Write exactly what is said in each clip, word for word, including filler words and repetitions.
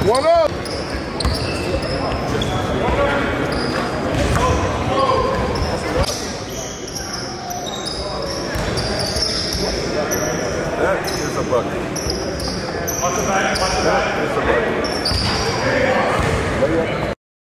One up. That is a bucket. Watch the back, watch the back. That is a bucket.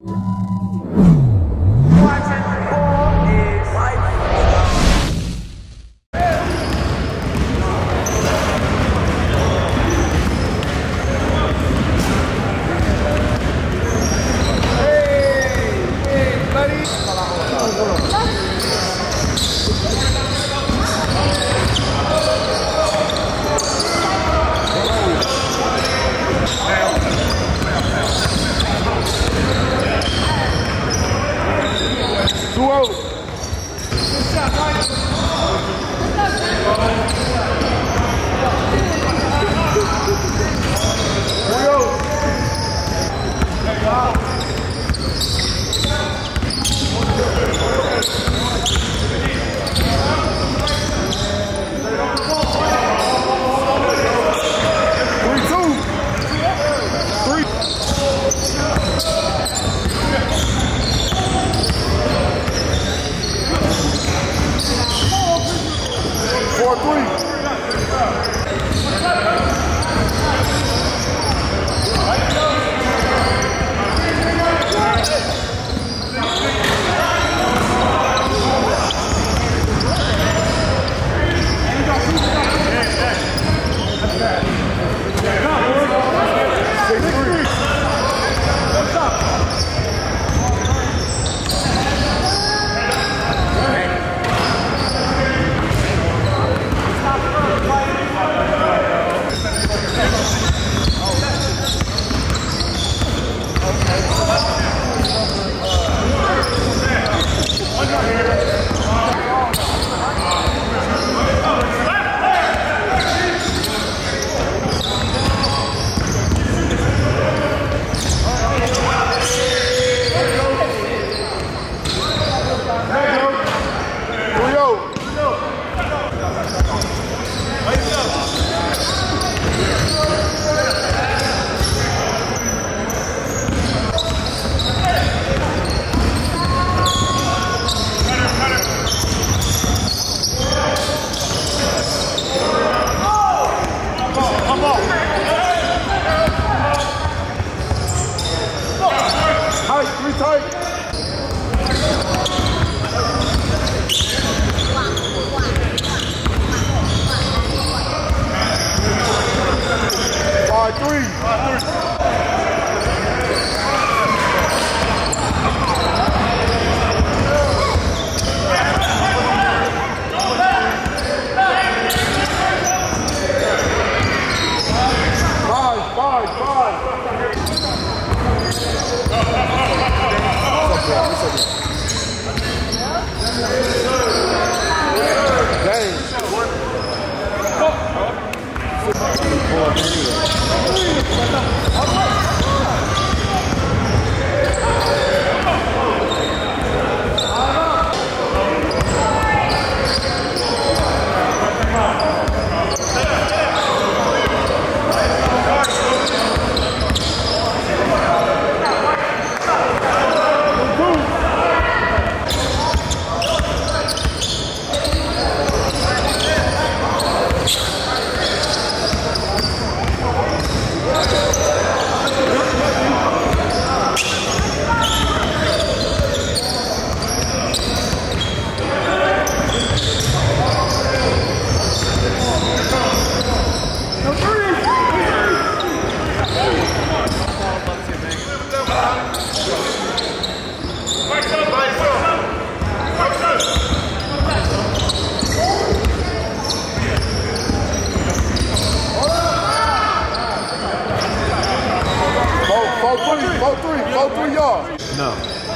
No.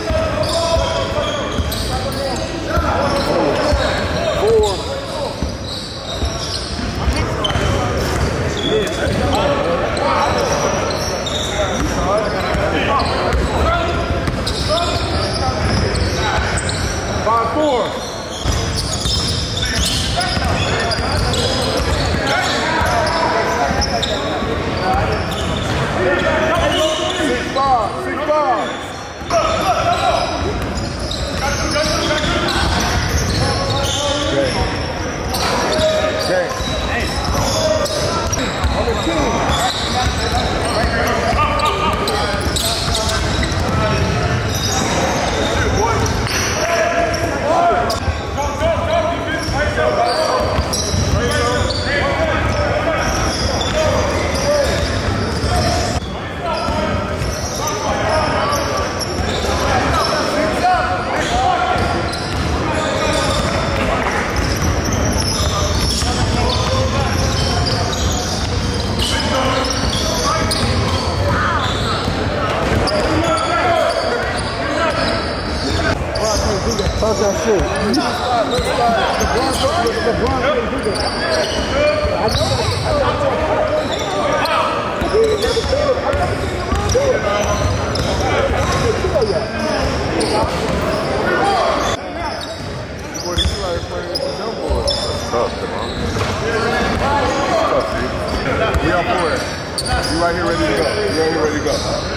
Four. Five, four. Hey, shit. Tough, man. Tough, dude. We are for it. You right here ready to go. You right here ready to go.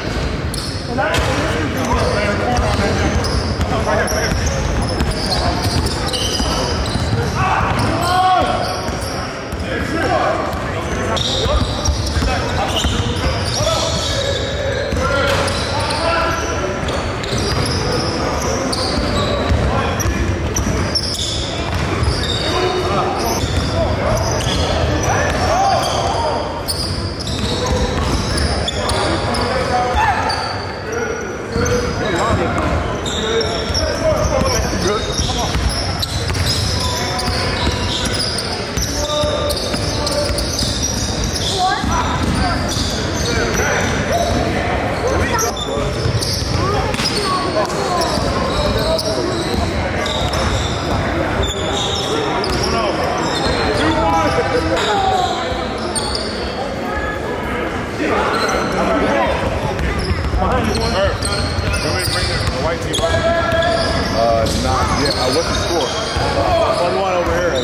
Uh, not yet. Uh, what's the score? one one over here.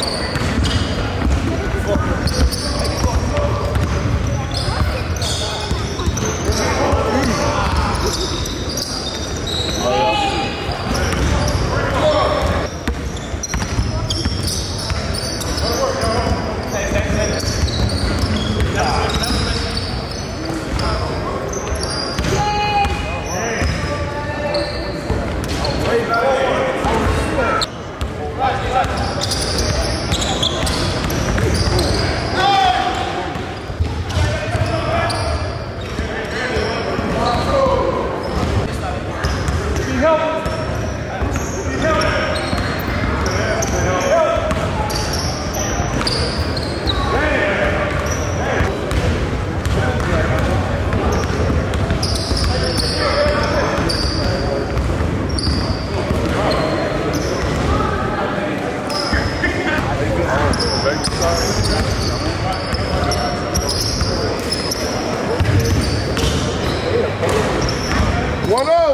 one oh.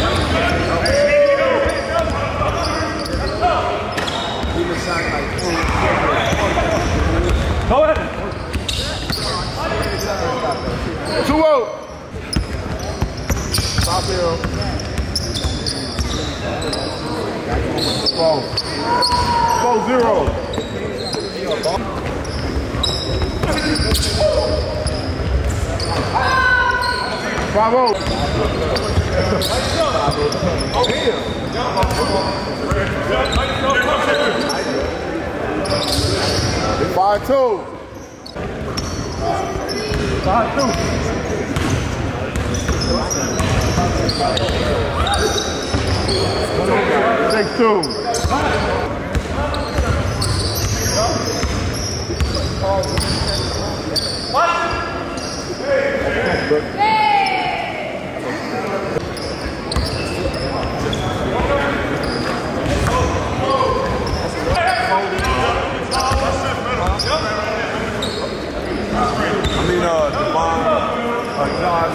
Go ahead. two oh. Stop here. Four. Four zero. Five oh. Five two. Five two. Six two. I mean, uh, Devon, uh, Josh.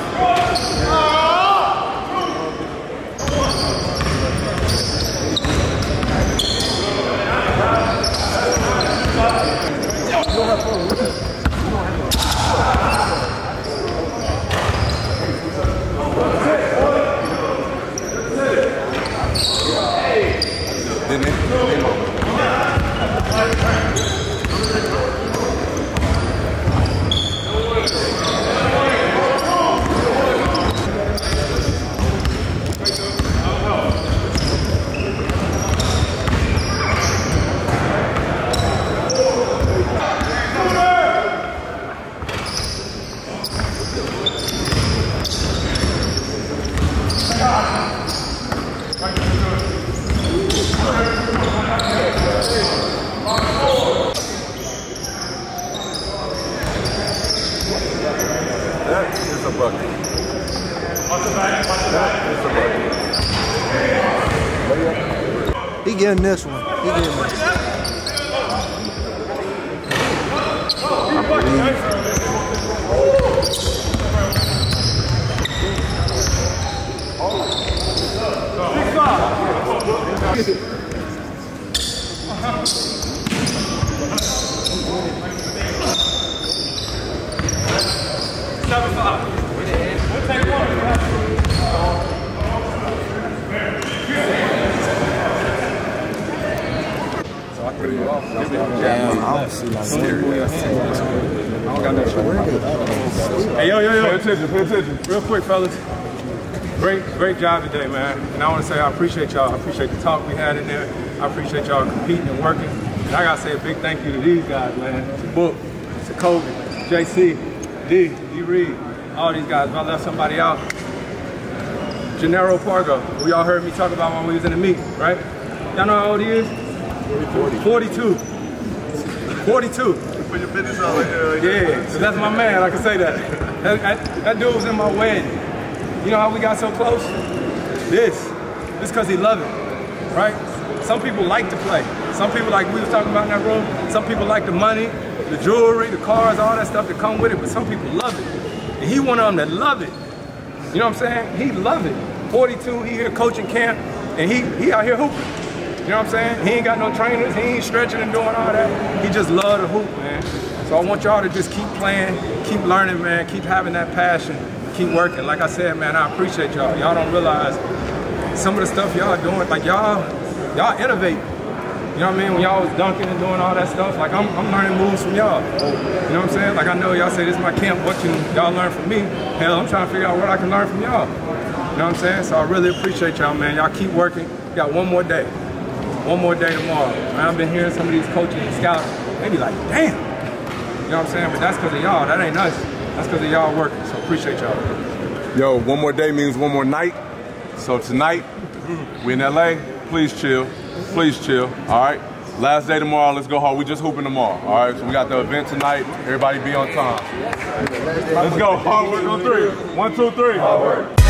Didn't it? That is a bucket. That is a bucket. He getting this one. He getting this. Seven five. We'll take one. Damn, I don't see no serious. Hey, yo, yo, yo. Pay attention, pay attention. Real quick, fellas. Great, great job today, man. And I want to say I appreciate y'all. I appreciate the talk we had in there. I appreciate y'all competing and working. And I got to say a big thank you to these guys, man. To Book, to Kobe, J C, D, D Reed, all these guys. If I left somebody out, Gennaro Pargo, who y'all heard me talk about when we was in the meet, right? Y'all know how old he is? forty-two. forty-two. Put your business out right there. Right there. Yeah, so that's my man, I can say that. That, that. that dude was in my wedding. You know how we got so close? This. This because he loved it, right? Some people like to play. Some people, like we was talking about in that room, some people like the money, the jewelry, the cars, all that stuff that come with it, but some people love it. And he one of them that love it. You know what I'm saying? He love it. forty-two, he here coaching camp, and he, he out here hooping. You know what I'm saying? He ain't got no trainers, he ain't stretching and doing all that. He just love to hoop, man. So I want y'all to just keep playing, keep learning, man, keep having that passion, keep working. Like I said, man, I appreciate y'all. Y'all don't realize some of the stuff y'all doing, like y'all, y'all innovate. You know what I mean? When y'all was dunking and doing all that stuff, like I'm, I'm learning moves from y'all. You know what I'm saying? Like I know y'all say this is my camp, what can y'all learn from me? Hell, I'm trying to figure out what I can learn from y'all. You know what I'm saying? So I really appreciate y'all, man. Y'all keep working. You got one more day. One more day tomorrow. Man, I've been hearing some of these coaches and scouts, they be like, damn. You know what I'm saying? But that's because of y'all. That ain't us. That's because of y'all working. So appreciate y'all. Yo, one more day means one more night. So tonight, we in L A. Please chill. Please chill. All right. Last day tomorrow. Let's go hard. We just hooping tomorrow. All right. So we got the event tonight. Everybody be on time. Let's go. Hard work on three. One, two, three. Hard work.